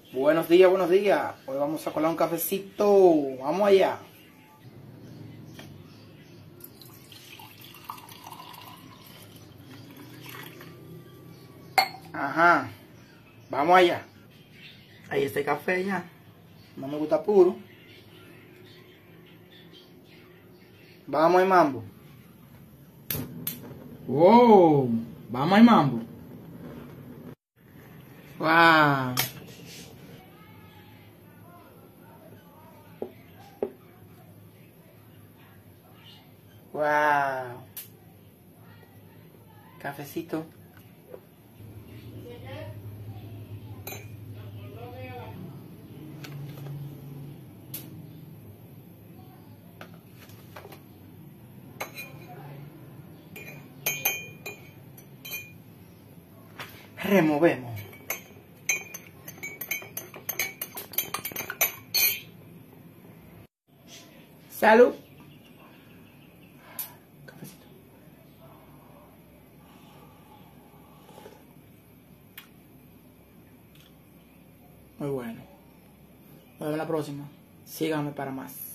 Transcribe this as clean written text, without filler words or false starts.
Buenos días, buenos días. Hoy vamos a colar un cafecito. Vamos allá. Ajá. Vamos allá. Ahí está el café ya. No me gusta puro. Vamos al mambo. Wow. Vamos al mambo. Wow. Wow. Cafecito. Removemos. Salud. Cafecito. Muy bueno. Nos vemos la próxima. Síganme para más.